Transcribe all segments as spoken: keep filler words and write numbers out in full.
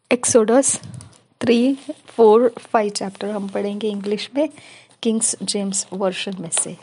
Exodus three four five chapter हम पढ़ेंगे English में, किंग्स जेम्स वर्शन में से।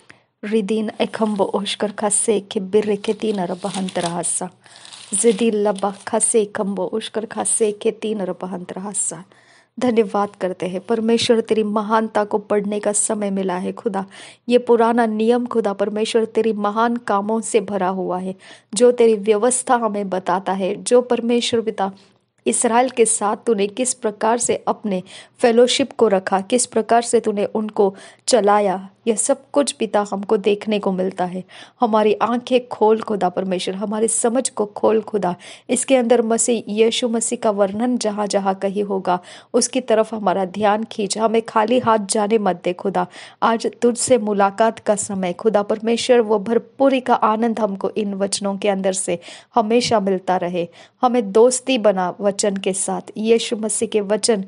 रिदीन एखम्बो ओशकर खासे के बिर्रे के तीन रबहंत रहसा जिदी लबा खासे खम्बो ओशकर खासे के तीन रबहंत रहसा। धन्यवाद करते हैं परमेश्वर, तेरी महानता को पढ़ने का समय मिला है खुदा। ये पुराना नियम खुदा परमेश्वर तेरी महान कामों से भरा हुआ है, जो तेरी व्यवस्था हमें बताता है, जो परमेश्वर पिता इसराइल के साथ तूने किस प्रकार से अपने फेलोशिप को रखा, किस प्रकार से तूने उनको चलाया, यह सब कुछ पिता हमको देखने को मिलता है। हमारी आंखें खोल खुदा परमेश्वर, हमारी समझ को खोल खुदा। इसके अंदर मसीह यीशु मसीह का वर्णन जहाँ जहाँ कहीं होगा उसकी तरफ हमारा ध्यान खींच, हमें खाली हाथ जाने मत दे खुदा। आज तुझसे मुलाकात का समय खुदा परमेश्वर, वो भरपूरी का आनंद हमको इन वचनों के अंदर से हमेशा मिलता रहे। हमें दोस्ती बना वचन के साथ, यीशु मसीह के वचन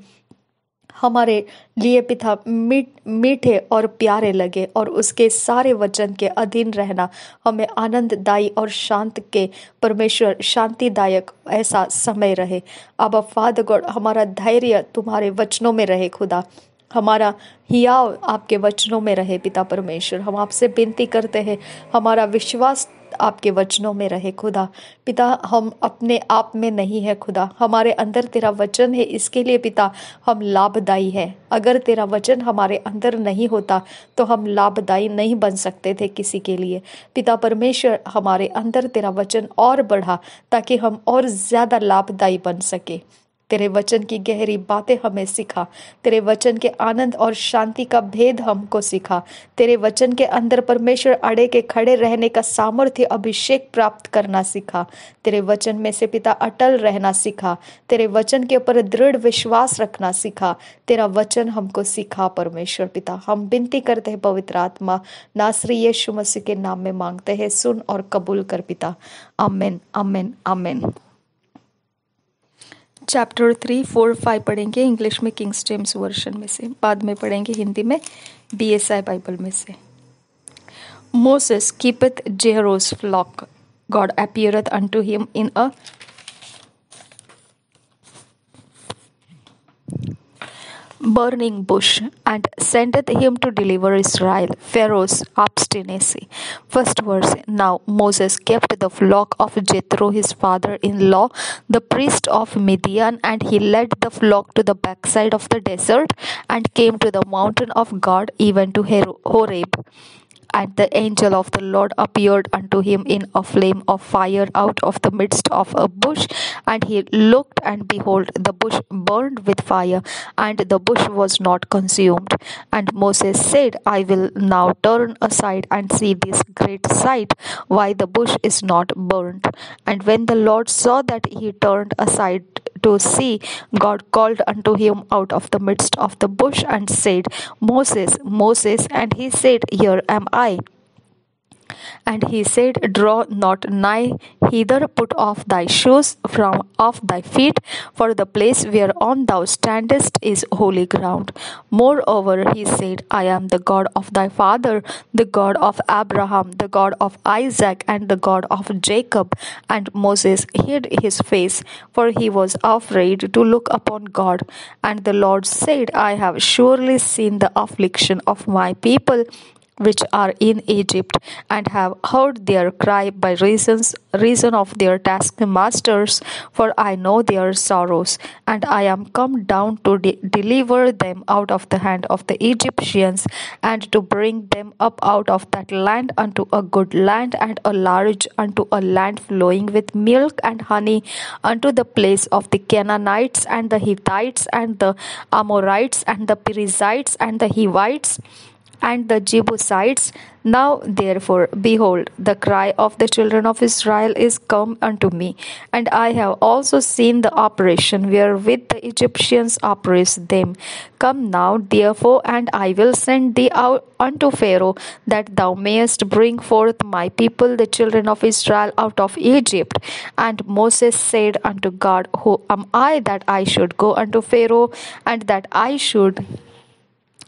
हमारे लिए पिता मीठ मीठे और प्यारे लगे, और उसके सारे वचन के अधीन रहना हमें आनंददायी और शांत के परमेश्वर शांतिदायक ऐसा समय रहे। अब फादर गॉड, हमारा धैर्य तुम्हारे वचनों में रहे खुदा, हमारा हियाव आपके वचनों में रहे पिता परमेश्वर। हम आपसे विनती करते हैं, हमारा विश्वास आपके वचनों में रहे खुदा। पिता, हम अपने आप में नहीं है खुदा, हमारे अंदर तेरा वचन है, इसके लिए पिता हम लाभदायी है। अगर तेरा वचन हमारे अंदर नहीं होता तो हम लाभदायी नहीं बन सकते थे किसी के लिए। पिता परमेश्वर, हमारे अंदर तेरा वचन और बढ़ा ताकि हम और ज्यादा लाभदायी बन सके। तेरे वचन की गहरी बातें हमें सिखा, तेरे वचन के आनंद और शांति का भेद हमको सिखा। तेरे वचन के अंदर परमेश्वर अड़े के खड़े रहने का सामर्थ्य अभिषेक प्राप्त करना सिखा। तेरे वचन में से पिता अटल रहना सिखा, तेरे वचन के ऊपर दृढ़ विश्वास रखना सिखा। तेरा वचन हमको सिखा परमेश्वर पिता। हम विनती करते हैं पवित्र आत्मा, नासरी यीशु मसीह के नाम में मांगते हैं, सुन और कबूल कर पिता। Amen amen amen. Chapter three four five पढ़ेंगे इंग्लिश में किंग्स जेम्स वर्शन में से, बाद में पढ़ेंगे हिंदी में बी एस आई बाइबल में से। मोसेस कीपeth Jero's flock. God appeareth unto him in a burning bush and sendeth him to deliver Israel. Pharaoh's obstinacy. First verse. Now Moses kept the flock of Jethro his father-in-law, the priest of Midian, and he led the flock to the backside of the desert and came to the mountain of God, even to Horeb. And the angel of the Lord appeared unto him in a flame of fire out of the midst of a bush. And he looked, and behold, the bush burned with fire, and the bush was not consumed. And Moses said, I will now turn aside and see this great sight, why the bush is not burned. And when the Lord saw that he turned aside to see, God called unto him out of the midst of the bush and said, Moses, Moses. And he said, Here am I. And he said, Draw not nigh hither, put off thy shoes from off thy feet, for the place whereon thou standest is holy ground. Moreover he said, I am the God of thy father, the God of Abraham, the God of Isaac, and the God of Jacob. And Moses hid his face, for he was afraid to look upon God. And the Lord said, I have surely seen the affliction of my people which are in Egypt, and have heard their cry by reasons, reason of their taskmasters, for I know their sorrows, and I am come down to de- deliver them out of the hand of the Egyptians, and to bring them up out of that land unto a good land, and a large, unto a land flowing with milk and honey, unto the place of the Canaanites, and the Hittites, and the Amorites, and the Perizzites, and the Hivites, and the Jebusites. Now therefore, behold, the cry of the children of Israel is come unto me, and I have also seen the operation wherewith the Egyptians oppress them. Come now therefore, and I will send thee out unto Pharaoh, that thou mayest bring forth my people the children of Israel out of Egypt. And Moses said unto God, Who am I that I should go unto Pharaoh, and that I should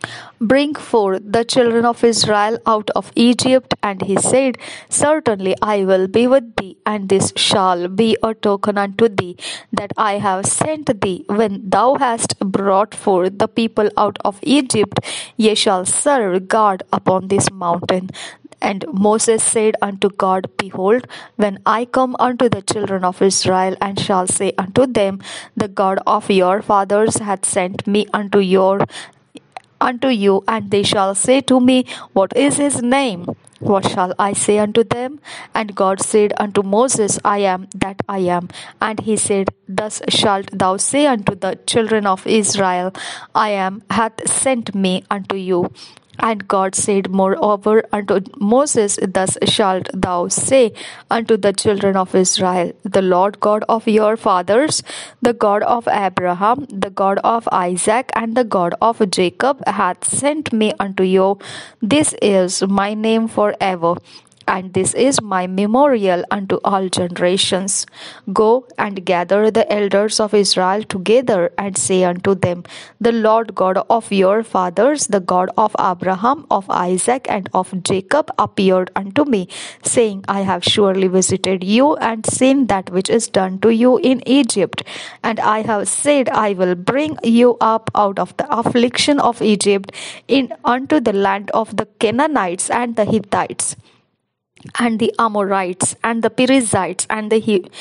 Bring forth the children of Israel out of Egypt. And he said, Certainly I will be with thee, and this shall be a token unto thee that I have sent thee. When thou hast brought forth the people out of Egypt, ye shall serve God upon this mountain. And Moses said unto God, Behold, when I come unto the children of Israel, and shall say unto them, The God of your fathers hath sent me unto your unto you, and they shall say to me, What is his name? What shall I say unto them? And God said unto Moses, I am that I am. And he said, Thus shalt thou say unto the children of Israel, I am hath sent me unto you. And God said moreover unto Moses, Thus shalt thou say unto the children of Israel, The Lord God of your fathers, the God of Abraham, the God of Isaac, and the God of Jacob hath sent me unto you. This is my name forever, and this is my memorial unto all generations. Go and gather the elders of Israel together, and say unto them, The Lord God of your fathers, the God of Abraham, of Isaac, and of Jacob, appeared unto me, saying, I have surely visited you, and seen that which is done to you in Egypt. And I have said, I will bring you up out of the affliction of Egypt in unto the land of the Canaanites and the Hittites, and the Amorites, and the Perizzites, and the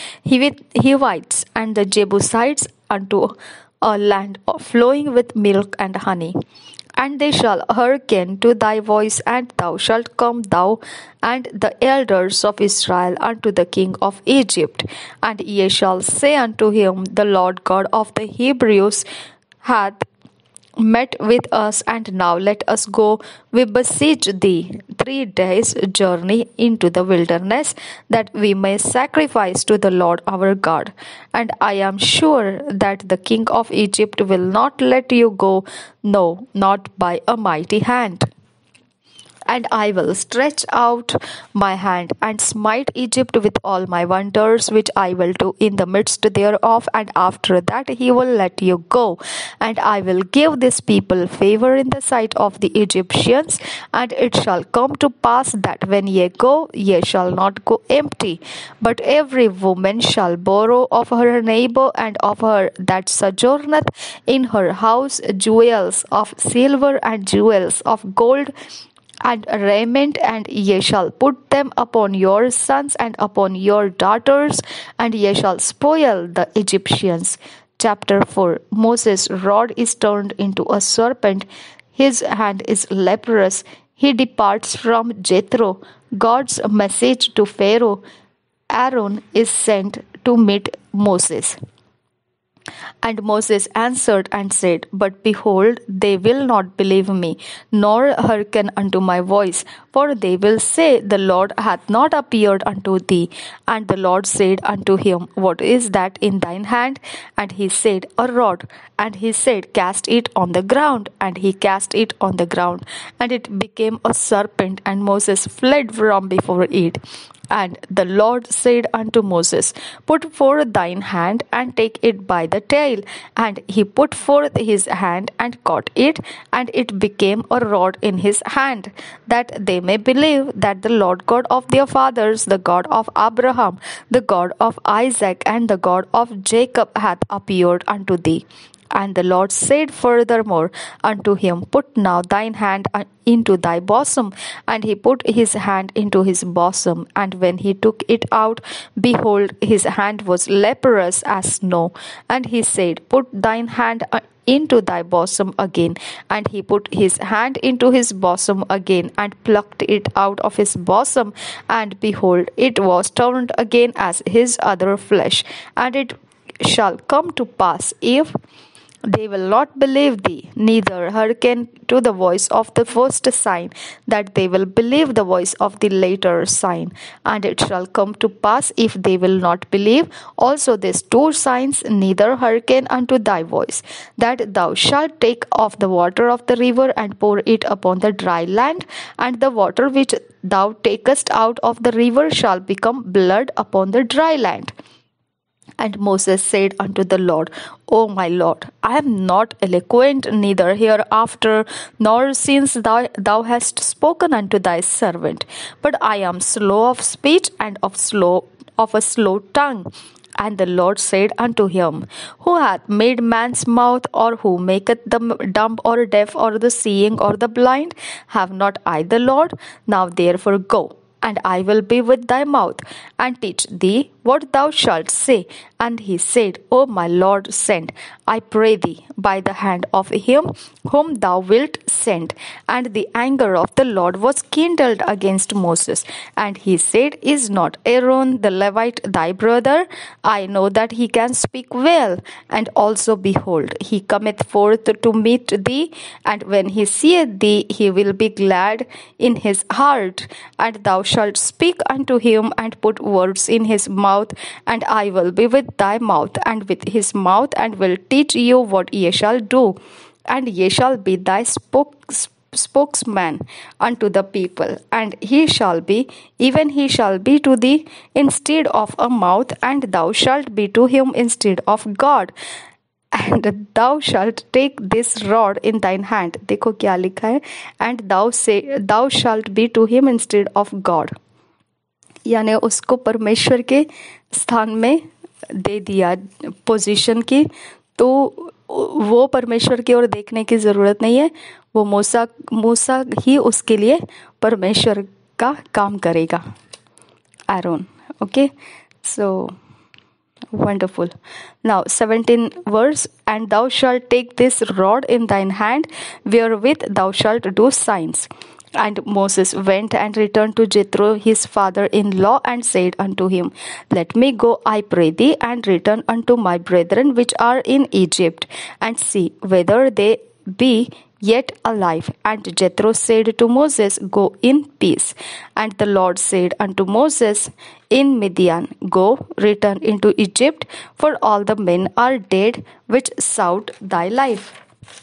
Hivites, and the Jebusites, unto a land flowing with milk and honey. And they shall hearken to thy voice, and thou shalt come, thou and the elders of Israel, unto the king of Egypt. And ye shall say unto him, The Lord God of the Hebrews hath met with us, and now let us go, we beseech thee, three days' journey into the wilderness, that we may sacrifice to the Lord our God. And I am sure that the king of Egypt will not let you go, no, not by a mighty hand. And I will stretch out my hand and smite Egypt with all my wonders, which I will do in the midst thereof, and after that he will let you go. And I will give this people favor in the sight of the Egyptians, and it shall come to pass that when ye go, ye shall not go empty, but every woman shall borrow of her neighbor and of her that sojourneth in her house jewels of silver and jewels of gold, and raiment, and ye shall put them upon your sons and upon your daughters, and ye shall spoil the Egyptians. Chapter four. Moses' rod is turned into a serpent, his hand is leprous, he departs from Jethro. God's message to Pharaoh. Aaron is sent to meet Moses. And Moses answered and said, But behold, they will not believe me, nor hearken unto my voice. For they will say, The Lord hath not appeared unto thee. And the Lord said unto him, What is that in thine hand? And he said, A rod. And he said, Cast it on the ground. And he cast it on the ground. And it became a serpent, and Moses fled from before it. And the Lord said unto Moses, Put forth thine hand, and take it by the tail. And he put forth his hand, and caught it, and it became a rod in his hand, that they may believe that the Lord God of their fathers, the God of Abraham, the God of Isaac, and the God of Jacob hath appeared unto thee. And the Lord said furthermore unto him, Put now thine hand into thy bosom. And he put his hand into his bosom. And when he took it out, behold, his hand was leprous as snow. And he said, Put thine hand into thy bosom again. And he put his hand into his bosom again, and plucked it out of his bosom. And behold, it was turned again as his other flesh. And it shall come to pass, if they will not believe thee, neither hearken to the voice of the first sign, that they will believe the voice of the later sign. And it shall come to pass, if they will not believe also these two signs, neither hearken unto thy voice, that thou shalt take of the water of the river, and pour it upon the dry land, and the water which thou takest out of the river shall become blood upon the dry land. And Moses said unto the Lord, O my Lord, I am not eloquent, neither hereafter, nor since thou, thou hast spoken unto thy servant, but I am slow of speech and of slow of a slow tongue. And the Lord said unto him, Who hath made man's mouth, or who maketh the dumb or deaf, or the seeing or the blind? Have not I the Lord? Now therefore go, and I will be with thy mouth, and teach thee what thou shalt say. And he said, O my Lord, send, I pray thee, by the hand of him whom thou wilt send. And the anger of the Lord was kindled against Moses. And he said, Is not Aaron the Levite thy brother? I know that he can speak well. And also, behold, he cometh forth to meet thee, and when he seeth thee, he will be glad in his heart. And thou shalt speak unto him, and put words in his mouth, and I will be with thy mouth, and with his mouth, and will teach you what ye shall do. And ye shall be thy spokes spokesman unto the people, and he shall be, even he shall be to thee instead of a mouth, and thou shalt be to him instead of God. And thou shalt take this rod in thine hand. देखो क्या लिखा है, and thou say thou shalt be to him instead of God. यानी उसको परमेश्वर के स्थान में दे दिया पोजीशन की, तो वो परमेश्वर की ओर देखने की ज़रूरत नहीं है, वो मूसा मूसा ही उसके लिए परमेश्वर का काम करेगा. Aaron. Okay, so wonderful. Now seventeenth verse, and thou shalt take this rod in thine hand, wherewith thou shalt do signs. And Moses went and returned to Jethro his father-in-law, and said unto him, Let me go, I pray thee, and return unto my brethren which are in Egypt, and see whether they be yet alive. And Jethro said to Moses, Go in peace. And the Lord said unto Moses in Midian, Go, return into Egypt, for all the men are dead which sought thy life.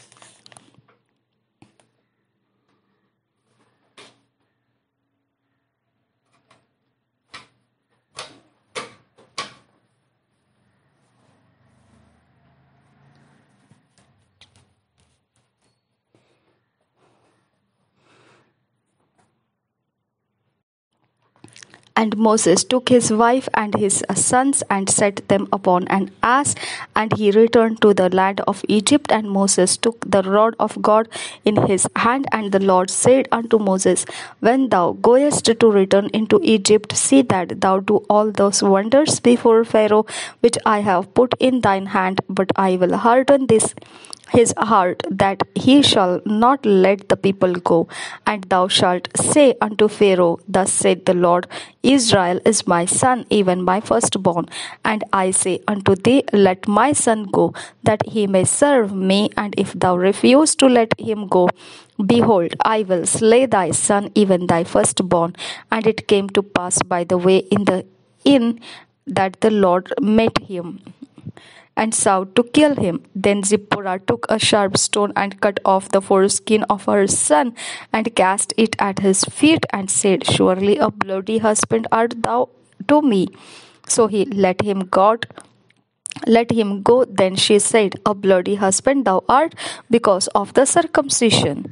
And Moses took his wife and his sons, and set them upon an ass, and he returned to the land of Egypt. And Moses took the rod of God in his hand. And the Lord said unto Moses, When thou goest to return into Egypt, see that thou do all those wonders before Pharaoh, which I have put in thine hand. But I will harden this his heart, that he shall not let the people go. And thou shalt say unto Pharaoh, Thus saith the Lord, Israel is my son, even my firstborn. And I say unto thee, Let my son go, that he may serve me. And if thou refuse to let him go, behold, I will slay thy son, even thy firstborn. And it came to pass by the way in the inn that the Lord met him, and sought to kill him. Then Zipporah took a sharp stone, and cut off the foreskin of her son, and cast it at his feet, and said, Surely a bloody husband art thou to me. So he let him go. Let him go. Then she said, A bloody husband thou art, because of the circumcision.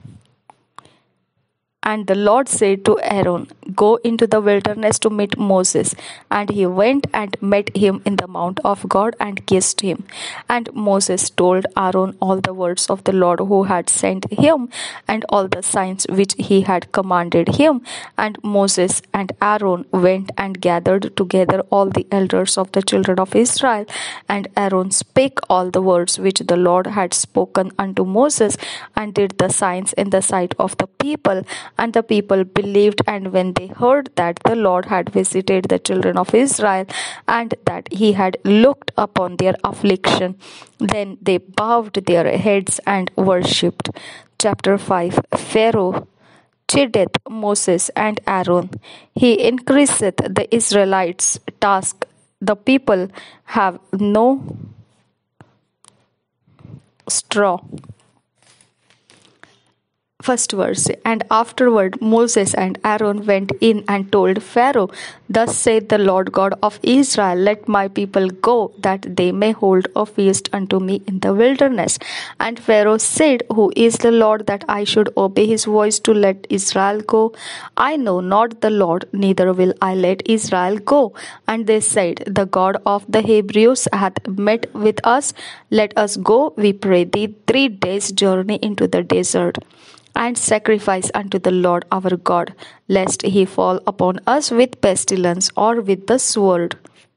And the Lord said to Aaron, Go into the wilderness to meet Moses. And he went and met him in the mount of God, and kissed him. And Moses told Aaron all the words of the Lord who had sent him, and all the signs which he had commanded him. And Moses and Aaron went and gathered together all the elders of the children of Israel. And Aaron spake all the words which the Lord had spoken unto Moses, and did the signs in the sight of the people. And the people believed. And when they heard that the Lord had visited the children of Israel, and that he had looked upon their affliction, then they bowed their heads and worshipped. Chapter five. Pharaoh chideth Moses and Aaron. He increaseth the Israelites' task. The people have no straw. First verse. And afterward Moses and Aaron went in and told Pharaoh, Thus saith the Lord God of Israel, Let my people go, that they may hold a feast unto me in the wilderness. And Pharaoh said, Who is the Lord, that I should obey his voice to let Israel go? I know not the Lord, neither will I let Israel go. And they said, The God of the Hebrews hath met with us. Let us go, we pray thee, three days' journey into the desert, and sacrifice unto the Lord our God, lest he fall upon us with pestilence or with the sword.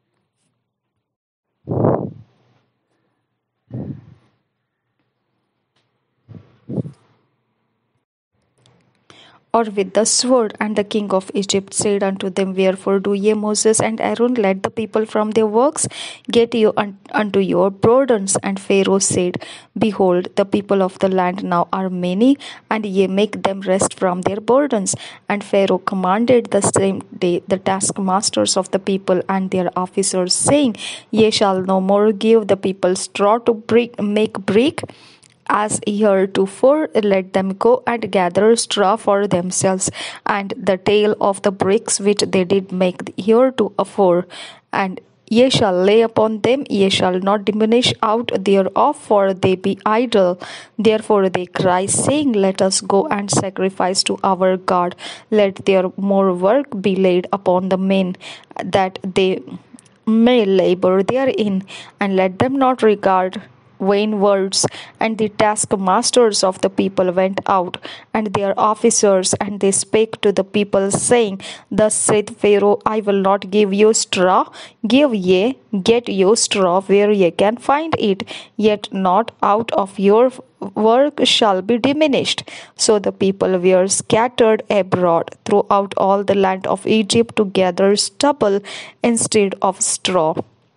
Or with the sword. And the king of Egypt said unto them, Wherefore do ye, Moses and Aaron, let the people from their works? Get you un- unto your burdens. And Pharaoh said, Behold, the people of the land now are many, and ye make them rest from their burdens. And Pharaoh commanded the same day the taskmasters of the people and their officers, saying, Ye shall no more give the people straw to brick, make brick, as heretofore. Let them go and gather straw for themselves, and the tale of the bricks which they did make heretofore, and ye shall lay upon them, ye shall not diminish out thereof, for they be idle. Therefore they cry, saying, Let us go and sacrifice to our God. Let their more work be laid upon the men, that they may labor therein, and let them not regard vain words. And the taskmasters of the people went out, and their officers, and they spake to the people, saying, Thus saith Pharaoh, I will not give you straw. Give ye, get you straw where ye can find it, yet not out of your work shall be diminished. So the people were scattered abroad throughout all the land of Egypt to gather stubble instead of straw.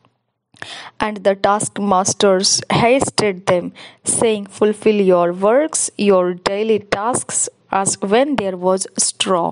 And the taskmasters hasted them, saying, Fulfill your works, your daily tasks, as when there was straw.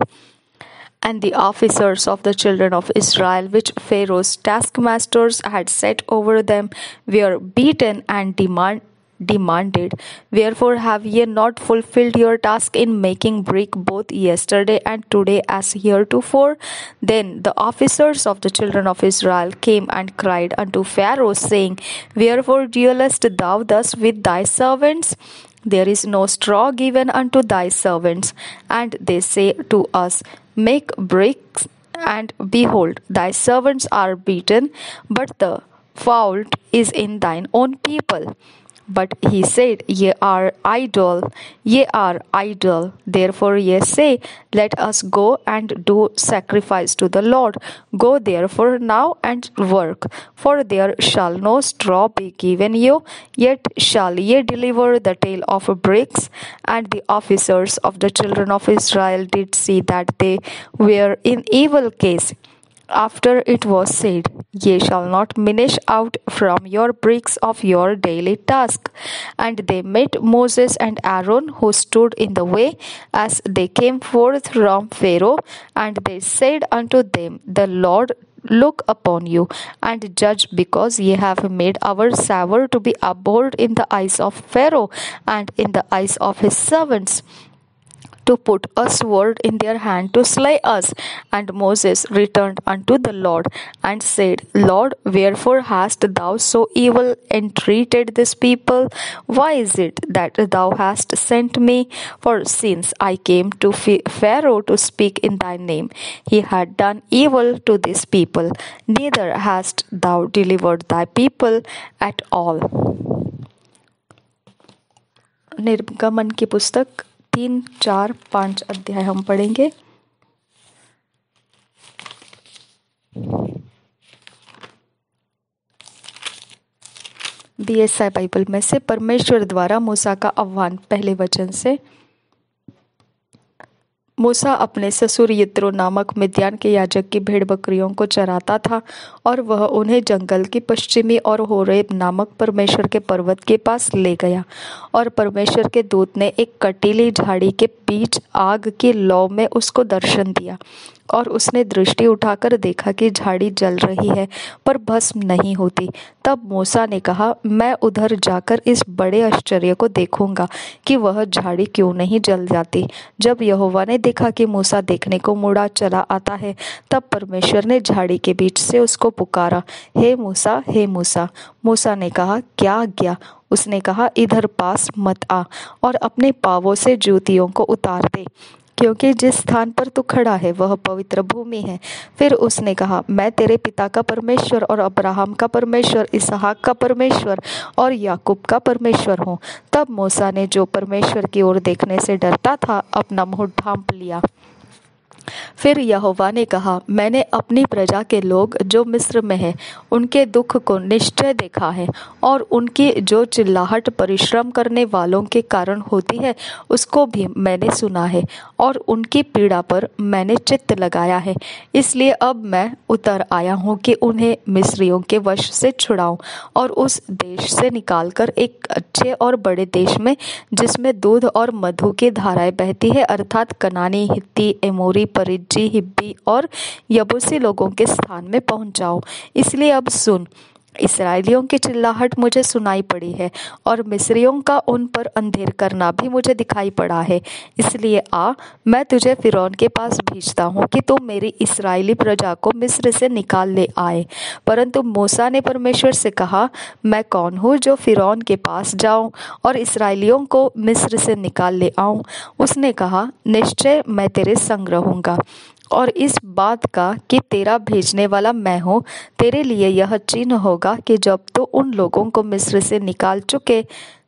And the officers of the children of Israel, which Pharaoh's taskmasters had set over them, were beaten and demanded. demanded, Wherefore have ye not fulfilled your task in making brick both yesterday and today as heretofore? Then the officers of the children of Israel came and cried unto Pharaoh, saying, Wherefore dealest thou thus with thy servants? There is no straw given unto thy servants. And they say to us, Make bricks, and behold, thy servants are beaten, but the fault is in thine own people. But he said, Ye are idle, ye are idle. Therefore ye say, Let us go and do sacrifice to the Lord. Go therefore now and work, for there shall no straw be given you, yet shall ye deliver the tale of bricks. And the officers of the children of Israel did see that they were in evil case. After it was said, Ye shall not minish out from your bricks of your daily task. And they met Moses and Aaron, who stood in the way, as they came forth from Pharaoh. And they said unto them, The Lord look upon you, and judge, because ye have made our savour to be abhorred in the eyes of Pharaoh, and in the eyes of his servants, to put a sword in their hand to slay us. And Moses returned unto the Lord, and said, Lord, wherefore hast thou so evil entreated this people? Why is it that thou hast sent me? For since I came to Pharaoh to speak in thy name, he had done evil to this people, neither hast thou delivered thy people at all. निर्गमन की पुस्तक तीन चार पाँच अध्याय हम पढ़ेंगे। BSI Bible में से। परमेश्वर द्वारा मूसा का आह्वान। पहले वचन से। मूसा अपने ससुर यित्रो नामक मिद्यान के याजक की भेड़ बकरियों को चराता था, और वह उन्हें जंगल की पश्चिमी और होरेब नामक परमेश्वर के पर्वत के पास ले गया। और परमेश्वर के दूत ने एक कटीली झाड़ी के बीच आग की लौ में उसको दर्शन दिया। और उसने दृष्टि उठाकर देखा कि झाड़ी जल रही है पर भस्म नहीं होती। तब मूसा ने कहा, मैं उधर जाकर इस बड़े आश्चर्य को देखूंगा कि वह झाड़ी क्यों नहीं जल जाती। जब यहोवा ने देखा कि मूसा देखने को मुड़ा चला आता है, तब परमेश्वर ने झाड़ी के बीच से उसको पुकारा, हे मूसा, हे मूसा। मूसा ने कहा, क्या आज्ञा? उसने कहा, इधर पास मत आ और अपने पांवों से जूतियों को उतार दे, क्योंकि जिस स्थान पर तू खड़ा है वह पवित्र भूमि है। फिर उसने कहा, मैं तेरे पिता का परमेश्वर और अब्राहम का परमेश्वर, इसहाक का परमेश्वर और याकूब का परमेश्वर हूँ। तब मूसा ने, जो परमेश्वर की ओर देखने से डरता था, अपना मुँह ढांप लिया। फिर यहोवा ने कहा, मैंने अपनी प्रजा के लोग जो मिस्र में हैं उनके दुख को निश्चय देखा है, और उनकी जो चिल्लाहट परिश्रम करने वालों के कारण होती है उसको भी मैंने सुना है, और उनकी पीड़ा पर मैंने चित्त लगाया है। इसलिए अब मैं उतर आया हूँ कि उन्हें मिस्रियों के वश से छुड़ाऊं और उस देश से निकालकर एक अच्छे और बड़े देश में, जिसमें दूध और मधु की धाराएं बहती है, अर्थात कनानी, हित्ती, एमोरी, परिज्जी, हिब्बी और यबूसी लोगों के स्थान में पहुंचाओ। इसलिए अब सुन, इस्राएलियों की चिल्लाहट मुझे सुनाई पड़ी है और मिस्रियों का उन पर अंधेर करना भी मुझे दिखाई पड़ा है। इसलिए आ, मैं तुझे फिरौन के पास भेजता हूँ कि तू मेरी इस्राएली प्रजा को मिस्र से निकाल ले आए। परंतु मूसा ने परमेश्वर से कहा, मैं कौन हूँ जो फिरौन के पास जाऊँ और इस्राएलियों को मिस्र से निकाल ले आऊँ? उसने कहा, निश्चय मैं तेरे संग रहूँगा, और इस बात का कि तेरा भेजने वाला मैं हूँ, तेरे लिए यह चिन्ह होगा कि जब तू उन लोगों को मिस्र से निकाल चुके,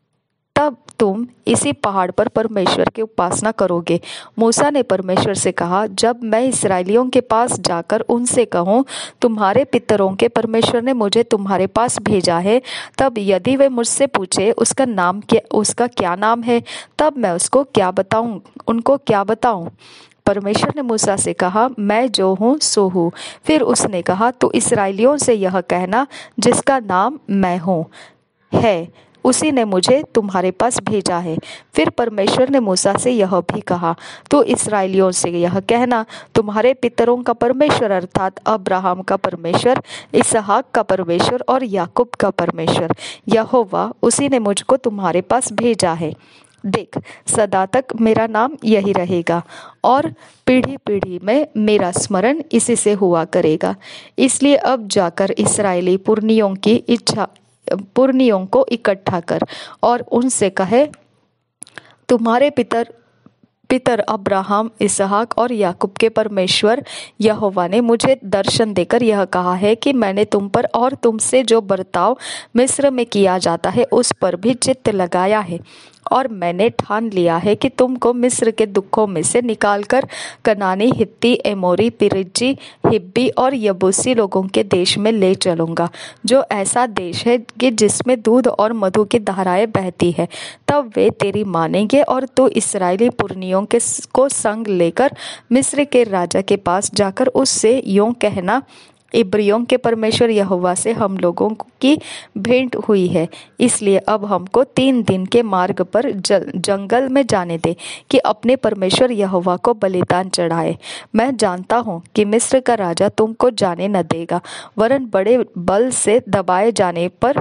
तब तुम इसी पहाड़ पर परमेश्वर की उपासना करोगे। मूसा ने परमेश्वर से कहा, जब मैं इस्राएलियों के पास जाकर उनसे कहूँ, तुम्हारे पितरों के परमेश्वर ने मुझे तुम्हारे पास भेजा है, तब यदि वे मुझसे पूछे उसका नाम क्या उसका क्या नाम है, तब मैं उसको क्या बताऊँ उनको क्या बताऊँ? परमेश्वर ने मूसा से कहा, मैं जो हूँ सो हूँ। फिर उसने कहा, तू इस्राएलियों से यह कहना, जिसका नाम मैं हूँ है, उसी ने मुझे तुम्हारे पास भेजा है। फिर परमेश्वर ने मूसा से यह भी कहा, तो इस्राएलियों से यह कहना, तुम्हारे पितरों का परमेश्वर अर्थात अब्राहम का परमेश्वर, इसहाक का परमेश्वर और याकूब का परमेश्वर यहोवा, उसी ने मुझको तुम्हारे पास भेजा है। देख, सदा तक मेरा नाम यही रहेगा और पीढ़ी पीढ़ी में मेरा स्मरण इसी से हुआ करेगा। इसलिए अब जाकर इस्राएली पुरनियों की इच्छा पुरनियों को इकट्ठा कर और उनसे कहे, तुम्हारे पितर पितर अब्राहम, इसहाक और याकूब के परमेश्वर यहोवा ने मुझे दर्शन देकर यह कहा है कि मैंने तुम पर और तुमसे जो बर्ताव मिस्र में किया जाता है उस पर भी चित्त लगाया है, और मैंने ठान लिया है कि तुमको मिस्र के दुखों में से निकालकर कनानी, हित्ती, एमोरी, पिरिज्जी, हिब्बी और यबूसी लोगों के देश में ले चलूंगा, जो ऐसा देश है कि जिसमें दूध और मधु की धाराएं बहती है। तब वे तेरी मानेंगे और तू इस्राएली पुरनियों के को संग लेकर मिस्र के राजा के पास जाकर उससे यूं कहना, इब्रियों के परमेश्वर यहोवा से हम लोगों की भेंट हुई है, इसलिए अब हमको तीन दिन के मार्ग पर जंगल में जाने दे कि अपने परमेश्वर यहोवा को बलिदान चढ़ाए। मैं जानता हूँ कि मिस्र का राजा तुमको जाने न देगा, वरन बड़े बल से दबाए जाने पर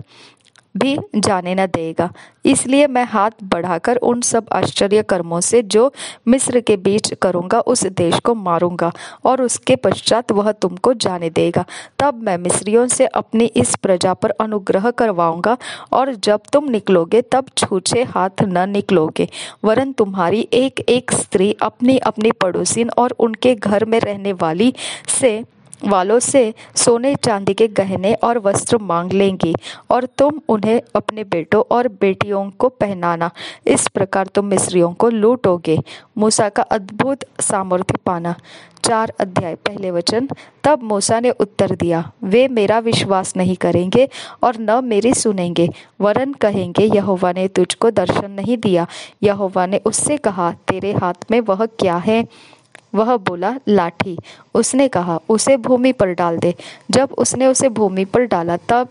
भी जाने न देगा। इसलिए मैं हाथ बढ़ाकर उन सब आश्चर्य कर्मों से जो मिस्र के बीच करूंगा उस देश को मारूंगा, और उसके पश्चात वह तुमको जाने देगा। तब मैं मिस्रियों से अपनी इस प्रजा पर अनुग्रह करवाऊंगा, और जब तुम निकलोगे तब छूछे हाथ न निकलोगे, वरन तुम्हारी एक एक स्त्री अपनी अपनी पड़ोसिन और उनके घर में रहने वाली से वालों से सोने चांदी के गहने और वस्त्र मांग लेंगी, और तुम उन्हें अपने बेटों और बेटियों को पहनाना। इस प्रकार तुम मिस्रियों को लूटोगे। मूसा का अद्भुत सामर्थ्य पाना। चार अध्याय पहले वचन। तब मूसा ने उत्तर दिया, वे मेरा विश्वास नहीं करेंगे और न मेरी सुनेंगे, वरन कहेंगे, यहोवा ने तुझको दर्शन नहीं दिया। यहोवा ने उससे कहा, तेरे हाथ में वह क्या है? वह बोला, लाठी। उसने कहा, उसे भूमि पर डाल दे। जब उसने उसे भूमि पर डाला तब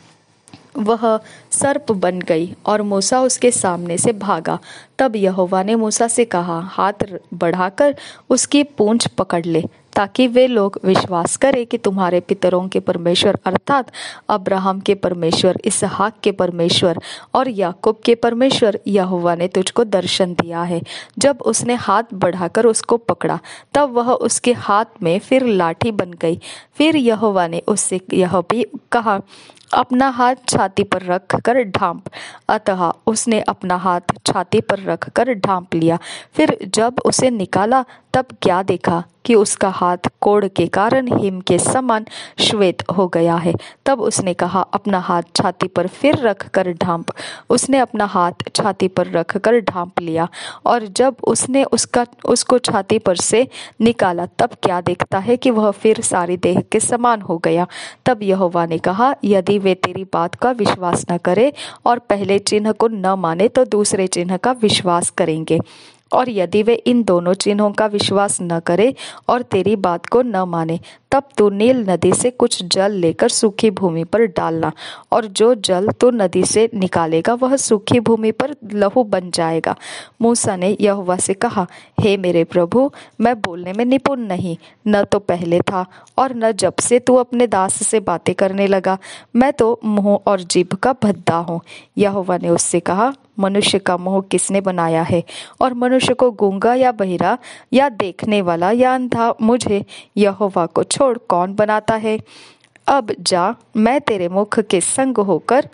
वह सर्प बन गई और मूसा उसके सामने से भागा। तब यहोवा ने मूसा से कहा, हाथ बढ़ाकर उसकी पूंछ पकड़ ले। ताकि वे लोग विश्वास करें कि तुम्हारे पितरों के परमेश्वर अर्थात अब्राहम के परमेश्वर, इसहाक के परमेश्वर और याकूब के परमेश्वर यहोवा ने तुझको दर्शन दिया है। जब उसने हाथ बढ़ाकर उसको पकड़ा तब वह उसके हाथ में फिर लाठी बन गई। फिर यहोवा ने उससे यह भी कहा, अपना हाथ छाती पर रख कर ढांप। अतः उसने अपना हाथ छाती पर रख कर ढांप लिया। फिर जब उसे निकाला तब क्या देखा कि उसका हाथ कोढ़ के कारण हिम के समान श्वेत हो गया है। तब उसने कहा, अपना हाथ छाती पर फिर रख कर ढांप। उसने अपना हाथ छाती पर रख कर ढांप लिया, और जब उसने उसका उसको छाती पर से निकाला तब क्या देखता है कि वह फिर सारी देह के समान हो गया। तब यहोवा ने कहा, यदि वे तेरी बात का विश्वास न करे और पहले चिन्ह को न माने तो दूसरे चिन्ह का विश्वास करेंगे। और यदि वे इन दोनों चिन्हों का विश्वास न करे और तेरी बात को न माने, तब तू नील नदी से कुछ जल लेकर सूखी भूमि पर डालना, और जो जल तू नदी से निकालेगा वह सूखी भूमि पर लहू बन जाएगा। मूसा ने यहोवा से कहा, हे मेरे प्रभु, मैं बोलने में निपुण नहीं, न तो पहले था और न जब से तू अपने दास से बातें करने लगा। मैं तो मुंह और जीभ का भद्दा हूँ। यहोवा ने उससे कहा, मनुष्य का मुंह किसने बनाया है, और मनुष्य को गूंगा या बहिरा या देखने वाला या अंधा मुझे यहोवा को छोड़ कौन बनाता है। अब जा, मैं तेरे मुख के संग होकर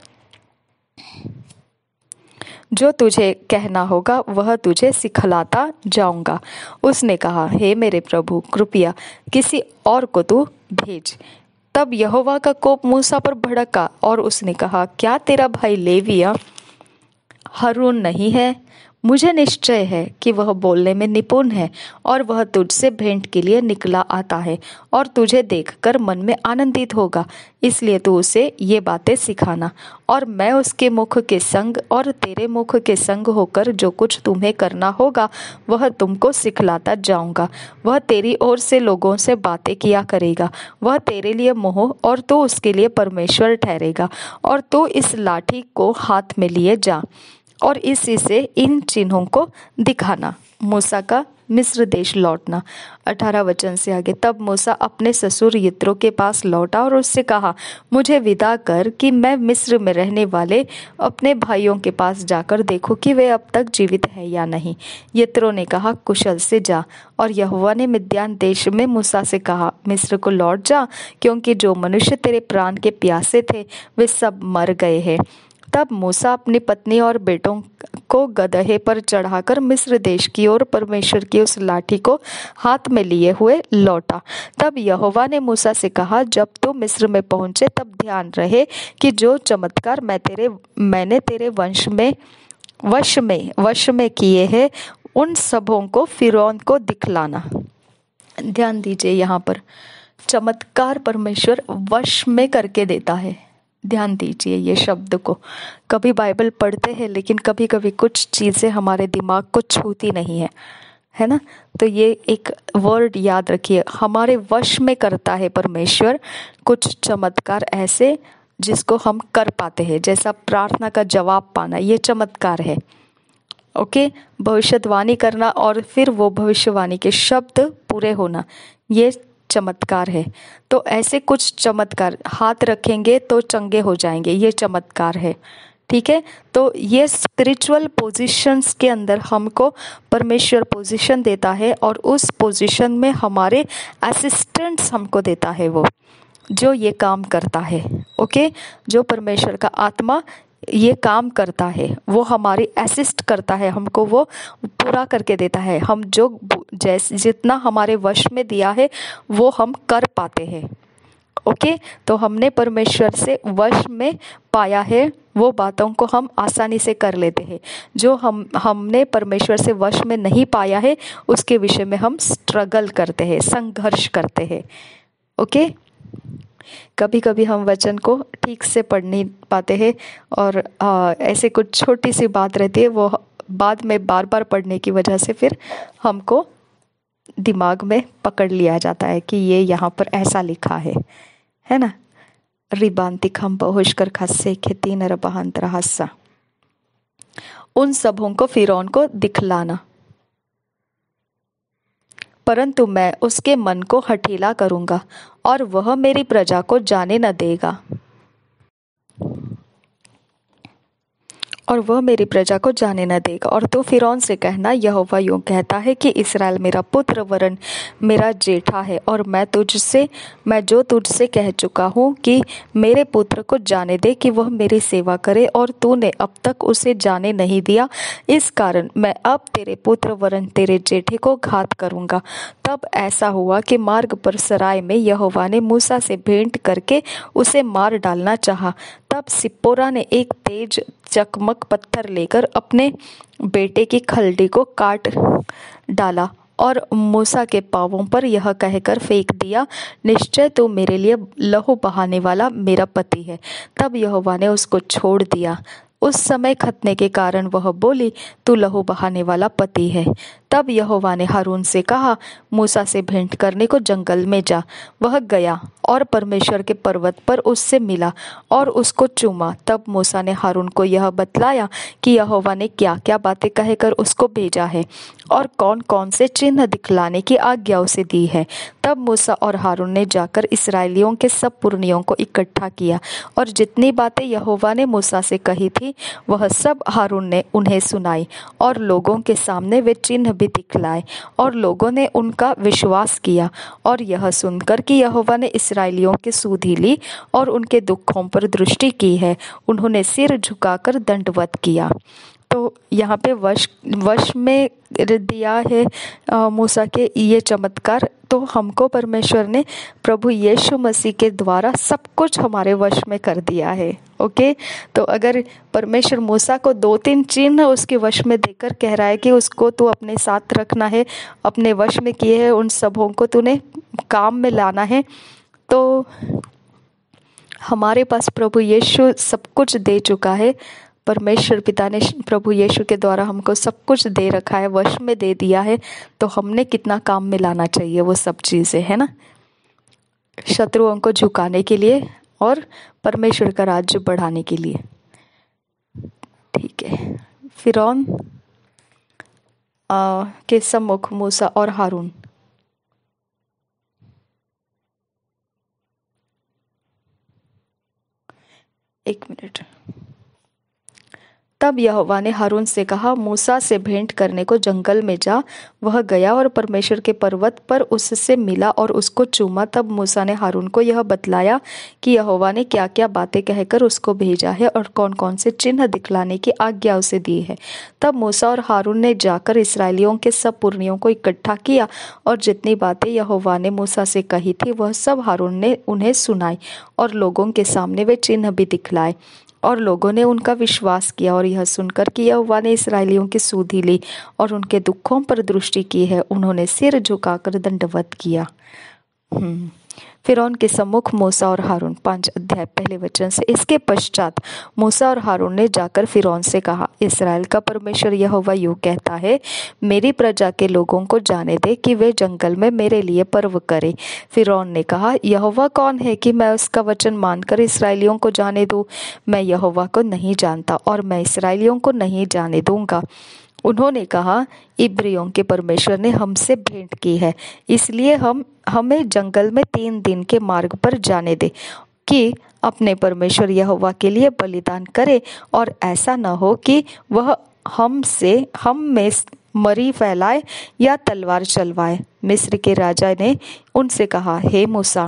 जो तुझे कहना होगा वह तुझे सिखलाता जाऊंगा। उसने कहा, हे मेरे प्रभु, कृपया किसी और को तू भेज। तब यहोवा का कोप मूसा पर भड़का और उसने कहा, क्या तेरा भाई लेविया हारून नहीं है? मुझे निश्चय है कि वह बोलने में निपुण है, और वह तुझसे भेंट के लिए निकला आता है और तुझे देखकर मन में आनंदित होगा। इसलिए तू उसे ये बातें सिखाना, और मैं उसके मुख के संग और तेरे मुख के संग होकर जो कुछ तुम्हें करना होगा वह तुमको सिखलाता जाऊंगा। वह तेरी ओर से लोगों से बातें किया करेगा। वह तेरे लिए मुँह और तू उसके लिए परमेश्वर ठहरेगा। और तू इस लाठी को हाथ में लिए जा और इसी से इन चिन्हों को दिखाना। मूसा का मिस्र देश लौटना। अठारह वचन से आगे। तब मूसा अपने ससुर यित्रो के पास लौटा और उससे कहा, मुझे विदा कर कि मैं मिस्र में रहने वाले अपने भाइयों के पास जाकर देखूं कि वे अब तक जीवित है या नहीं। यित्रो ने कहा, कुशल से जा। और यहोवा ने मिद्यान देश में मूसा से कहा, मिस्र को लौट जा, क्योंकि जो मनुष्य तेरे प्राण के प्यासे थे वे सब मर गए हैं। तब मूसा अपनी पत्नी और बेटों को गदहे पर चढ़ाकर मिस्र देश की ओर परमेश्वर की उस लाठी को हाथ में लिए हुए लौटा। तब यहोवा ने मूसा से कहा, जब तू मिस्र में पहुंचे तब ध्यान रहे कि जो चमत्कार मैं तेरे मैंने तेरे वंश में वश में वश में किए हैं उन सबों को फिरौन को दिखलाना। ध्यान दीजिए, यहाँ पर चमत्कार परमेश्वर वश में करके देता है। ध्यान दीजिए ये शब्द को। कभी बाइबल पढ़ते हैं लेकिन कभी कभी कुछ चीज़ें हमारे दिमाग को छूती नहीं है, है ना। तो ये एक वर्ड याद रखिए, हमारे वश में करता है परमेश्वर कुछ चमत्कार ऐसे जिसको हम कर पाते हैं, जैसा प्रार्थना का जवाब पाना, ये चमत्कार है। ओके, भविष्यवाणी करना और फिर वो भविष्यवाणी के शब्द पूरे होना, ये चमत्कार है। तो ऐसे कुछ चमत्कार, हाथ रखेंगे तो चंगे हो जाएंगे, ये चमत्कार है। ठीक है, तो ये स्पिरिचुअल पोजीशंस के अंदर हमको परमेश्वर पोजीशन देता है और उस पोजीशन में हमारे असिस्टेंट्स हमको देता है, वो जो ये काम करता है। ओके, जो परमेश्वर का आत्मा ये काम करता है वो हमारी असिस्ट करता है, हमको वो पूरा करके देता है। हम जो जैसे जितना हमारे वश में दिया है वो हम कर पाते हैं। ओके, तो हमने परमेश्वर से वश में पाया है, वो बातों को हम आसानी से कर लेते हैं। जो हम हमने परमेश्वर से वश में नहीं पाया है उसके विषय में हम स्ट्रगल करते हैं, संघर्ष करते हैं। ओके, कभी कभी हम वचन को ठीक से पढ़ नहीं पाते हैं और आ, ऐसे कुछ छोटी सी बात रहती है, वो बाद में बार बार पढ़ने की वजह से फिर हमको दिमाग में पकड़ लिया जाता है कि ये यहाँ पर ऐसा लिखा है, है ना। रिबांतिक हम बहुष्कर खस्से खेती नरबहांतर हस्सा, उन सबों को फिरौन को दिखलाना। परंतु मैं उसके मन को हठीला करूंगा और वह मेरी प्रजा को जाने न देगा और वह मेरी प्रजा को जाने न देगा। और तो फिरौन से कहना, यहोवा यूं कहता है कि इस्राएल मेरा पुत्र वरन मेरा जेठा है, और मैं तुझसे मैं जो तुझसे कह चुका हूँ कि मेरे पुत्र को जाने दे कि वह मेरी सेवा करे, और तूने अब तक उसे जाने नहीं दिया, इस कारण मैं अब तेरे पुत्र वरन तेरे जेठे को घात करूँगा। तब ऐसा हुआ कि मार्ग पर सराय में यहोवा ने मूसा से भेंट करके उसे मार डालना चाहा। तब सिप्पोरा ने एक तेज चकमक पत्थर लेकर अपने बेटे की खलड़ी को काट डाला और मूसा के पांवों पर यह कहकर फेंक दिया, निश्चय तू मेरे लिए लहू बहाने वाला मेरा पति है। तब यहोवा ने उसको छोड़ दिया। उस समय खतने के कारण वह बोली, तू लहू बहाने वाला पति है। तब यहोवा ने हारून से कहा, मूसा से भेंट करने को जंगल में जा। वह गया और परमेश्वर के पर्वत पर उससे मिला और उसको चूमा। तब मूसा ने हारून को यह बतलाया कि यहोवा ने क्या क्या बातें कहकर उसको भेजा है और कौन कौन से चिन्ह दिखलाने की आज्ञा उसे दी है। तब मूसा और हारून ने जाकर इस्राएलियों के सब पुरनियों को इकट्ठा किया, और जितनी बातें यहोवा ने मूसा से कही थी वह सब हारून ने उन्हें सुनाई, और लोगों के सामने वे चिन्ह भी दिखलाए, और लोगों ने उनका विश्वास किया। और यह सुनकर कि यहोवा ने इस्राएलियों की सुधि ली और उनके दुखों पर दृष्टि की है, उन्होंने सिर झुकाकर दंडवत किया। तो यहाँ पे वश वश में दिया है मूसा के ये चमत्कार। तो हमको परमेश्वर ने प्रभु यीशु मसीह के द्वारा सब कुछ हमारे वश में कर दिया है। ओके, तो अगर परमेश्वर मूसा को दो तीन चिन्ह उसके वश में देकर कह रहा है कि उसको तू अपने साथ रखना है, अपने वश में किए हैं, उन सबों को तूने काम में लाना है, तो हमारे पास प्रभु यीशु सब कुछ दे चुका है। परमेश्वर पिता ने प्रभु यीशु के द्वारा हमको सब कुछ दे रखा है, वश में दे दिया है, तो हमने कितना काम में लाना चाहिए वो सब चीज़ें, है ना, शत्रुओं को झुकाने के लिए और परमेश्वर का राज्य बढ़ाने के लिए। ठीक है, फिरौन के सम्मुख मूसा और हारून। एक मिनट। तब यहोवा ने हारून से कहा, मूसा से भेंट करने को जंगल में जा। वह गया और परमेश्वर के पर्वत पर उससे मिला और उसको चूमा। तब मूसा ने हारून को यह बतलाया कि यहोवा ने क्या क्या बातें कहकर उसको भेजा है और कौन कौन से चिन्ह दिखलाने की आज्ञा उसे दी है। तब मूसा और हारून ने जाकर इस्राएलियों के सब पुरनियों को इकट्ठा किया, और जितनी बातें यहोवा ने मूसा से कही थी वह सब हारून ने उन्हें सुनाई, और लोगों के सामने वे चिन्ह भी दिखलाए, और लोगों ने उनका विश्वास किया। और यह सुनकर कि यहोवा ने इस्राएलियों की सुधि ली और उनके दुखों पर दृष्टि की है, उन्होंने सिर झुकाकर दंडवत किया। हम्म फिरौन के सम्मुख मूसा और हारून। पांच अध्याय पहले वचन से। इसके पश्चात मूसा और हारून ने जाकर फिरौन से कहा, इस्राएल का परमेश्वर यहोवा यूं कहता है, मेरी प्रजा के लोगों को जाने दे कि वे जंगल में मेरे लिए पर्व करें। फिरौन ने कहा, यहोवा कौन है कि मैं उसका वचन मानकर इस्राएलियों को जाने दूं? मैं यहोवा को नहीं जानता और मैं इस्राएलियों को नहीं जाने दूंगा। उन्होंने कहा, इब्रियों के परमेश्वर ने हमसे भेंट की है, इसलिए हम हमें जंगल में तीन दिन के मार्ग पर जाने दे कि अपने परमेश्वर यहोवा के लिए बलिदान करे, और ऐसा न हो कि वह हमसे हम में मरी फैलाए या तलवार चलवाए। मिस्र के राजा ने उनसे कहा, हे मूसा,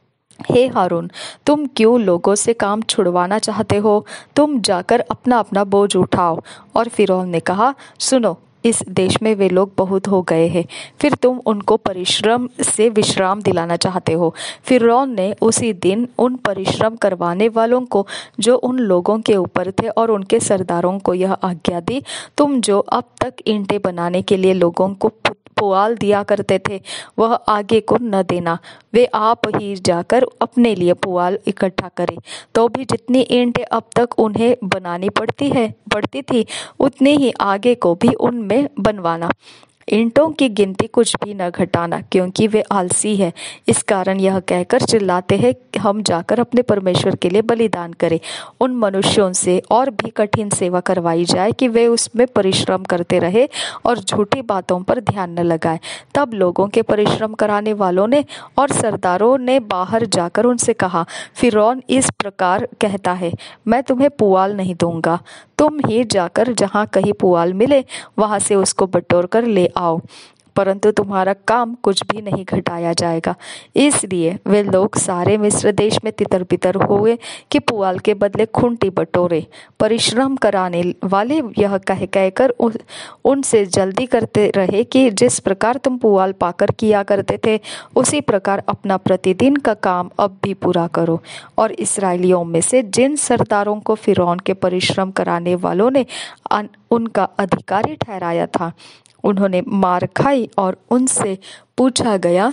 हे हारून, तुम क्यों लोगों से काम छुड़वाना चाहते हो? तुम जाकर अपना अपना बोझ उठाओ। और फिरौन ने कहा, सुनो, इस देश में वे लोग बहुत हो गए हैं, फिर तुम उनको परिश्रम से विश्राम दिलाना चाहते हो। फिरौन ने उसी दिन उन परिश्रम करवाने वालों को जो उन लोगों के ऊपर थे और उनके सरदारों को यह आज्ञा दी, तुम जो अब तक ईंटें बनाने के लिए लोगों को पुआल दिया करते थे वह आगे को न देना। वे आप ही जाकर अपने लिए पुआल इकट्ठा करें। तो भी जितनी ईंटें अब तक उन्हें बनानी पड़ती है पड़ती थी उतनी ही आगे को भी उनमें बनवाना। ईंटों की गिनती कुछ भी न घटाना, क्योंकि वे आलसी है। इस कारण यह कहकर चिल्लाते हैं, हम जाकर अपने परमेश्वर के लिए बलिदान करें। उन मनुष्यों से और भी कठिन सेवा करवाई जाए कि वे उसमें परिश्रम करते रहे और झूठी बातों पर ध्यान न लगाए। तब लोगों के परिश्रम कराने वालों ने और सरदारों ने बाहर जाकर उनसे कहा, फिरौन इस प्रकार कहता है, मैं तुम्हें पुआल नहीं दूंगा। तुम ही जाकर जहाँ कहीं पुआल मिले वहां से उसको बटोर कर ले आओ, परंतु तुम्हारा काम कुछ भी नहीं घटाया जाएगा। इसलिए वे लोग सारे मिस्र देश में तितर बितर हुए कि पुआल के बदले खूंटी बटोरे। परिश्रम कराने वाले यह कह कहकर उनसे जल्दी करते रहे कि जिस प्रकार तुम पुआल पाकर किया करते थे, उसी प्रकार अपना प्रतिदिन का काम अब भी पूरा करो। और इस्राएलियों में से जिन सरदारों को फिरौन के परिश्रम कराने वालों ने उनका अधिकारी ठहराया था, उन्होंने मार खाई और उनसे पूछा गया,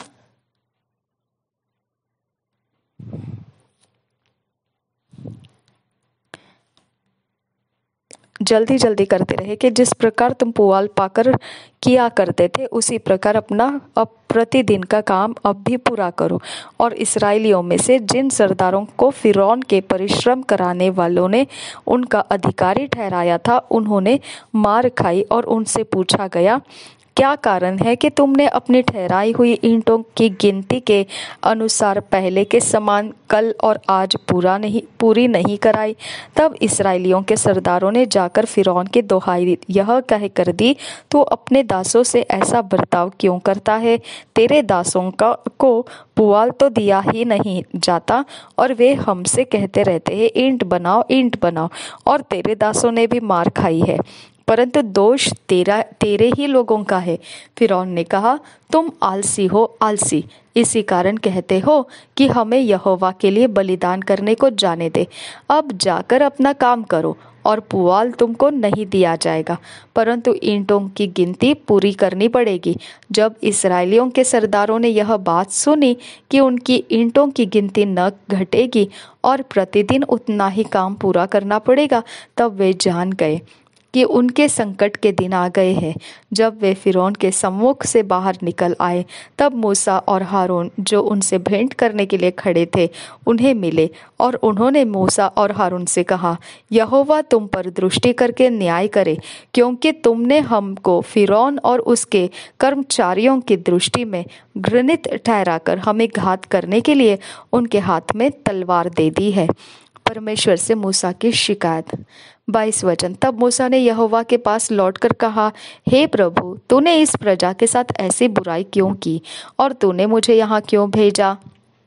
जल्दी जल्दी करते रहे कि जिस प्रकार तुम पुआल पाकर किया करते थे, उसी प्रकार अपना अब प्रतिदिन का काम अब भी पूरा करो। और इस्राएलियों में से जिन सरदारों को फिरौन के परिश्रम कराने वालों ने उनका अधिकारी ठहराया था, उन्होंने मार खाई और उनसे पूछा गया, क्या कारण है कि तुमने अपनी ठहराई हुई ईंटों की गिनती के अनुसार पहले के समान कल और आज पूरा नहीं पूरी नहीं कराई? तब इस्राएलियों के सरदारों ने जाकर फिरौन की दोहाई यह कह कर दी, तू अपने दासों से ऐसा बर्ताव क्यों करता है? तेरे दासों का को पुआल तो दिया ही नहीं जाता और वे हमसे कहते रहते हैं, ईंट बनाओ ईंट बनाओ, और तेरे दासों ने भी मार खाई है, परंतु दोष तेरा तेरे ही लोगों का है। फिरौन ने कहा, तुम आलसी हो आलसी, इसी कारण कहते हो कि हमें यहोवा के लिए बलिदान करने को जाने दे। अब जाकर अपना काम करो और पुआल तुमको नहीं दिया जाएगा, परंतु ईंटों की गिनती पूरी करनी पड़ेगी। जब इस्राएलियों के सरदारों ने यह बात सुनी कि उनकी ईंटों की गिनती न घटेगी और प्रतिदिन उतना ही काम पूरा करना पड़ेगा, तब वे जान गए कि उनके संकट के दिन आ गए हैं। जब वे फिरौन के सम्मुख से बाहर निकल आए, तब मूसा और हारून जो उनसे भेंट करने के लिए खड़े थे, उन्हें मिले और उन्होंने मूसा और हारून से कहा, यहोवा तुम पर दृष्टि करके न्याय करे, क्योंकि तुमने हमको फिरौन और उसके कर्मचारियों की दृष्टि में घृणित ठहराकर हमें घात करने के लिए उनके हाथ में तलवार दे दी है। परमेश्वर से मूसा की शिकायत। बाईस वचन। तब मूसा ने यहोवा के पास लौटकर कहा, हे प्रभु, तूने इस प्रजा के साथ ऐसी बुराई क्यों की और तूने मुझे यहाँ क्यों भेजा?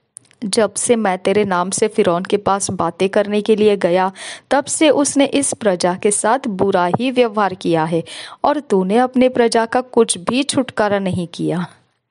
जब से मैं तेरे नाम से फिरौन के पास बातें करने के लिए गया, तब से उसने इस प्रजा के साथ बुरा ही व्यवहार किया है और तूने अपने प्रजा का कुछ भी छुटकारा नहीं किया।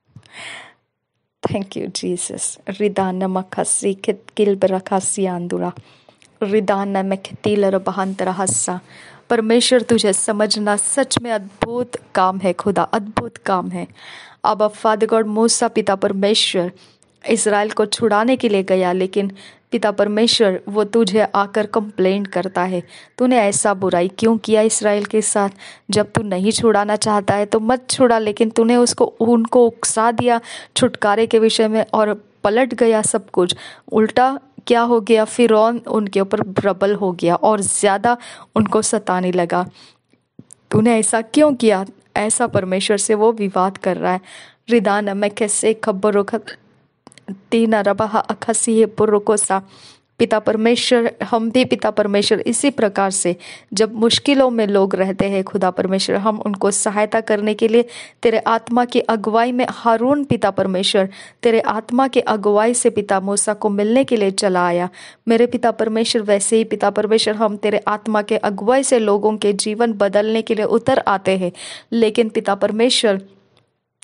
Thank you Jesus. रिदान मखसी किल बरखासी आंदुरा रिदान में खतील रबहंतर हस्सा। परमेश्वर, तुझे समझना सच में अद्भुत काम है खुदा, अद्भुत काम है। अब फादर गॉड, मूसा पिता परमेश्वर इज़राइल को छुड़ाने के लिए गया, लेकिन पिता परमेश्वर वो तुझे आकर कंप्लेंट करता है, तूने ऐसा बुराई क्यों किया इज़राइल के साथ? जब तू नहीं छुड़ाना चाहता है तो मत छुड़ा, लेकिन तूने उसको उनको उकसा दिया छुटकारे के विषय में और पलट गया सब कुछ। उल्टा क्या हो गया? फिरौन उनके ऊपर प्रबल हो गया और ज़्यादा उनको सताने लगा। तूने ऐसा क्यों किया? ऐसा परमेश्वर से वो विवाद कर रहा है। रिदान में कैसे खबर तीन रबा अखसी पुरुकोसा। पिता परमेश्वर, हम भी पिता परमेश्वर इसी प्रकार से जब मुश्किलों में लोग रहते हैं खुदा परमेश्वर, हम उनको सहायता करने के लिए तेरे आत्मा की अगुवाई में हारून पिता परमेश्वर तेरे आत्मा की अगुवाई से पिता मूसा को मिलने के लिए चला आया। मेरे पिता परमेश्वर, वैसे ही पिता परमेश्वर हम तेरे आत्मा के अगुवाई से लोगों के जीवन बदलने के लिए उतर आते हैं, लेकिन पिता परमेश्वर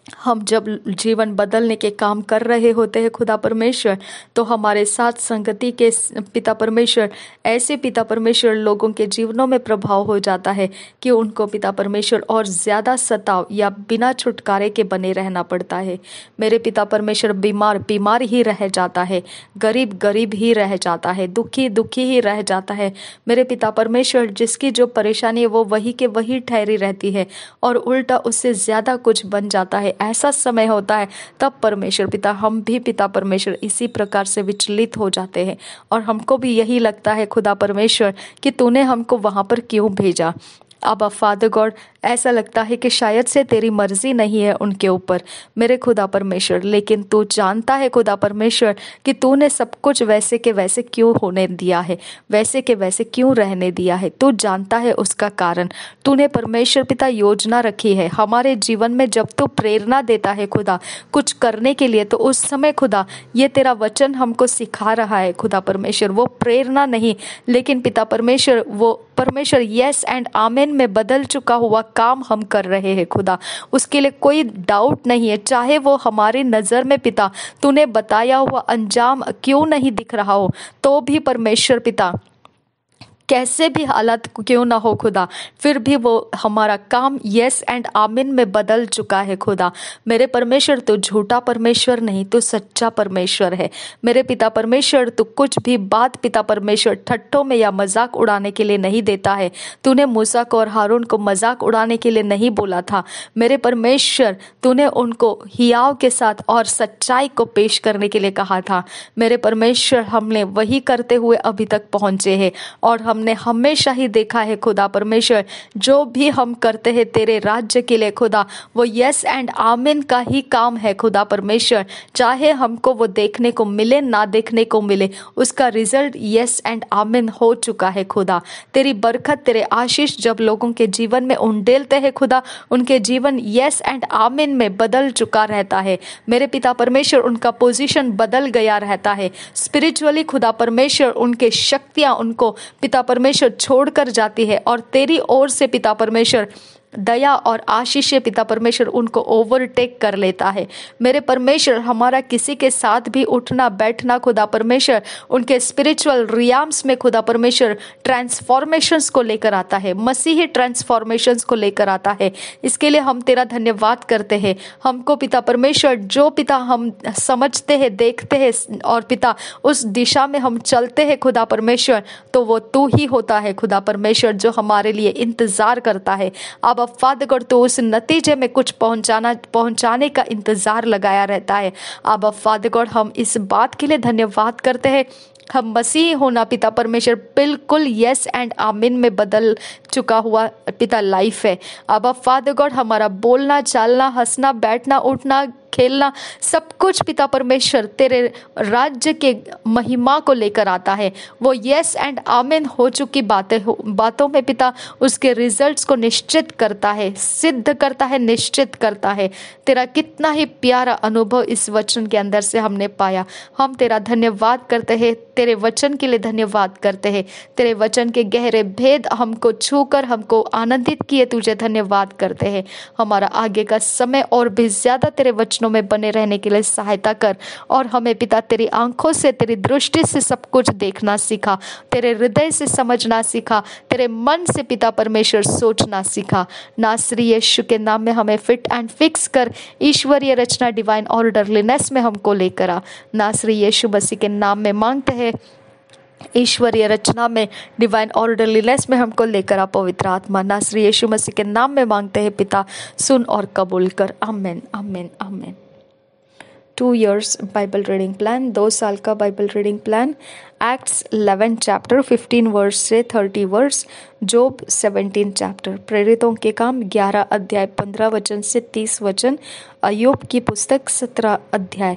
हम जब जीवन बदलने के काम कर रहे होते हैं खुदा परमेश्वर, तो हमारे साथ संगति के पिता परमेश्वर, ऐसे पिता परमेश्वर लोगों के जीवनों में प्रभाव हो जाता है कि उनको पिता परमेश्वर और ज़्यादा सताव या बिना छुटकारे के बने रहना पड़ता है। मेरे पिता परमेश्वर बीमार बीमार ही रह जाता है, गरीब गरीब ही रह जाता है, दुखी दुखी ही रह जाता है। मेरे पिता परमेश्वर जिसकी जो परेशानी है वो वही के वही ठहरी रहती है और उल्टा उससे ज़्यादा कुछ बन जाता है। ऐसा समय होता है तब परमेश्वर पिता, हम भी पिता परमेश्वर इसी प्रकार से विचलित हो जाते हैं और हमको भी यही लगता है खुदा परमेश्वर कि तूने हमको वहाँ पर क्यों भेजा। अब फादर गॉड, ऐसा लगता है कि शायद से तेरी मर्जी नहीं है उनके ऊपर मेरे खुदा परमेश्वर, लेकिन तू जानता है खुदा परमेश्वर कि तूने सब कुछ वैसे के वैसे क्यों होने दिया है, वैसे के वैसे क्यों रहने दिया है। तू जानता है उसका कारण। तूने परमेश्वर पिता योजना रखी है हमारे जीवन में। जब तू प्रेरणा देता है खुदा कुछ करने के लिए, तो उस समय खुदा ये तेरा वचन हमको सिखा रहा है खुदा परमेश्वर, वो प्रेरणा नहीं लेकिन पिता परमेश्वर वो परमेश्वर यस एंड आमेन में बदल चुका हुआ काम हम कर रहे हैं खुदा। उसके लिए कोई डाउट नहीं है, चाहे वो हमारी नज़र में पिता तूने बताया हुआ अंजाम क्यों नहीं दिख रहा हो, तो भी परमेश्वर पिता कैसे भी हालत क्यों ना हो खुदा, फिर भी वो हमारा काम यस एंड आमिन में बदल चुका है खुदा। मेरे परमेश्वर तू झूठा परमेश्वर नहीं, तू सच्चा परमेश्वर है मेरे पिता परमेश्वर। तू कुछ भी बात पिता परमेश्वर ठट्ठों में या मजाक उड़ाने के लिए नहीं देता है। तूने मूसा को और हारून को मजाक उड़ाने के लिए नहीं बोला था मेरे परमेश्वर, तूने उनको हियाव के साथ और सच्चाई को पेश करने के लिए कहा था मेरे परमेश्वर। हमने वही करते हुए अभी तक पहुंचे हैं और हमने हमेशा ही देखा है खुदा परमेश्वर, जो भी हम करते हैं तेरे राज्य के लिए खुदा, वो यस एंड आमिन का ही काम है खुदा परमेश्वर। चाहे हमको वो देखने को मिले ना देखने को मिले, उसका रिजल्ट यस एंड आमिन हो चुका है खुदा। तेरी बरकत तेरे आशीष जब लोगों के जीवन में उंडेलते हैं खुदा, उनके जीवन यस एंड आमिन में बदल चुका रहता है मेरे पिता परमेश्वर। उनका पोजीशन बदल गया रहता है स्पिरिचुअली खुदा परमेश्वर। उनके शक्तियां उनको पिता परमेश्वर छोड़कर जाती है और तेरी ओर से पिता परमेश्वर दया और आशीष पिता परमेश्वर उनको ओवरटेक कर लेता है मेरे परमेश्वर। हमारा किसी के साथ भी उठना बैठना खुदा परमेश्वर उनके स्पिरिचुअल रियाम्स में खुदा परमेश्वर ट्रांसफॉर्मेशंस को लेकर आता है, मसीही ट्रांसफॉर्मेशंस को लेकर आता है। इसके लिए हम तेरा धन्यवाद करते हैं। हमको पिता परमेश्वर जो पिता हम समझते हैं देखते हैं और पिता उस दिशा में हम चलते हैं खुदा परमेश्वर, तो वो तू ही होता है खुदा परमेश्वर जो हमारे लिए इंतजार करता है। अब फादर गॉड तो उस नतीजे में कुछ पहुंचाना पहुंचाने का इंतजार लगाया रहता है। अब फादर गॉड हम इस बात के लिए धन्यवाद करते हैं, हम मसीह होना पिता परमेश्वर बिल्कुल यस एंड आमिन में बदल चुका हुआ पिता लाइफ है। अब फादर गॉड हमारा बोलना चालना हंसना बैठना उठना खेलना सब कुछ पिता परमेश्वर तेरे राज्य के महिमा को लेकर आता है। वो यस एंड आमिन हो चुकी बातें हो बातों में पिता उसके रिजल्ट्स को निश्चित करता है, सिद्ध करता है, निश्चित करता है। तेरा कितना ही प्यारा अनुभव इस वचन के अंदर से हमने पाया। हम तेरा धन्यवाद करते हैं, तेरे वचन के लिए धन्यवाद करते हैं। तेरे वचन के गहरे भेद हमको छूकर हमको आनंदित किए, तुझे धन्यवाद करते हैं। हमारा आगे का समय और भी ज्यादा तेरे वचन में बने रहने के लिए सहायता कर और हमें पिता तेरी आंखों से तेरी दृष्टि से सब कुछ देखना सिखा, तेरे हृदय से समझना सिखा, तेरे मन से पिता परमेश्वर सोचना सिखा। नासरी यीशु के नाम में हमें फिट एंड फिक्स कर, ईश्वरीय रचना डिवाइन ऑर्डरलीनेस में हमको लेकर आ। नासरी यीशु मसीह के नाम में मांगते हैं, ईश्वरीय रचना में डिवाइन ऑर्डरलीनेस में हमको लेकर आ पवित्र आत्मा। नासरी यीशु मसीह के नाम में मांगते हैं पिता, सुन और कबूल कर। आमीन आमीन आमीन। Two years Bible reading plan, दो साल का Bible reading plan. Acts eleven chapter fifteen verse से thirty verse. Job seventeen chapter. प्रेरितों के काम ग्यारह अध्याय पंद्रह वचन से तीस वचन। अय्यूब की पुस्तक सत्रह अध्याय।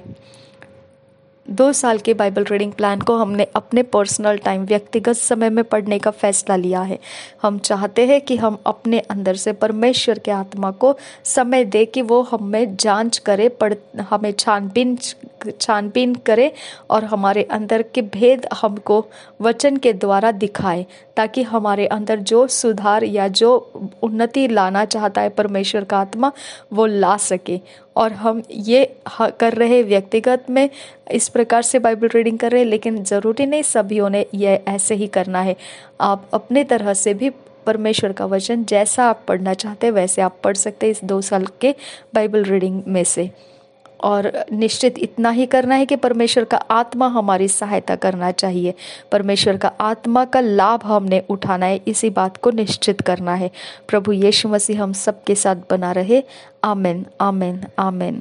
दो साल के बाइबल रीडिंग प्लान को हमने अपने पर्सनल टाइम व्यक्तिगत समय में पढ़ने का फैसला लिया है। हम चाहते हैं कि हम अपने अंदर से परमेश्वर के आत्मा को समय दे कि वो हमें जांच करे, पढ़ हमें छानबीन छानबीन करे और हमारे अंदर के भेद हमको वचन के द्वारा दिखाए, ताकि हमारे अंदर जो सुधार या जो उन्नति लाना चाहता है परमेश्वर का आत्मा वो ला सके। और हम ये कर रहे व्यक्तिगत में इस प्रकार से बाइबल रीडिंग कर रहे हैं, लेकिन ज़रूरी नहीं सभी ने यह ऐसे ही करना है। आप अपने तरह से भी परमेश्वर का वचन जैसा आप पढ़ना चाहते हैं वैसे आप पढ़ सकते हैं इस दो साल के बाइबल रीडिंग में से। और निश्चित इतना ही करना है कि परमेश्वर का आत्मा हमारी सहायता करना चाहिए, परमेश्वर का आत्मा का लाभ हमने उठाना है, इसी बात को निश्चित करना है। प्रभु यीशु मसीह हम सबके साथ बना रहे। आमीन आमीन आमीन।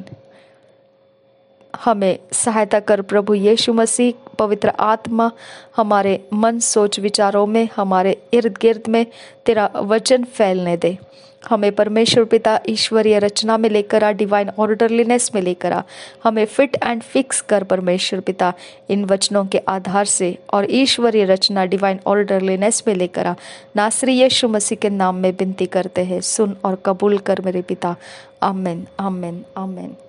हमें सहायता कर प्रभु यीशु मसीह, पवित्र आत्मा हमारे मन सोच विचारों में, हमारे इर्द गिर्द में तेरा वचन फैलने दे। हमें परमेश्वर पिता ईश्वरीय रचना में लेकर आ, डिवाइन ऑर्डरलीनेस में लेकर आ। हमें फिट एंड फिक्स कर परमेश्वर पिता इन वचनों के आधार से, और ईश्वरीय रचना डिवाइन ऑर्डरलीनेस में लेकर आ। नासरी यीशु मसीह के नाम में विनती करते हैं, सुन और कबूल कर मेरे पिता। आमीन आमीन आमीन।